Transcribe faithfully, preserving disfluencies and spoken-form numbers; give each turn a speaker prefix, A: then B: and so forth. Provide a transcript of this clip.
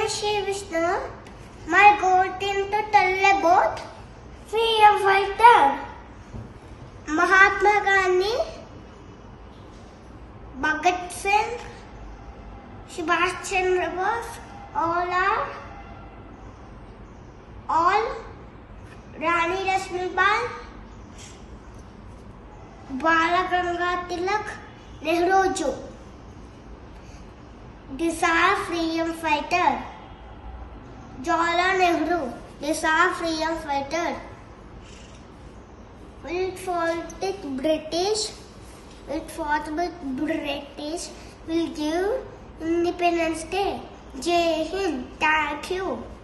A: is Shri Vishnu. My goal is to tell about freedom fighter Mahatma Gandhi, Bhagat Singh, Subhash Chandra Bose, all are all Rani Lakshmibai, Bala Gangadhar Tilak, Nehru. These are freedom fighter. Jawaharlal Nehru. These are freedom fighter. We fought with British. We fought with British. We'll give Independence Day. Jai Hind. Thank you.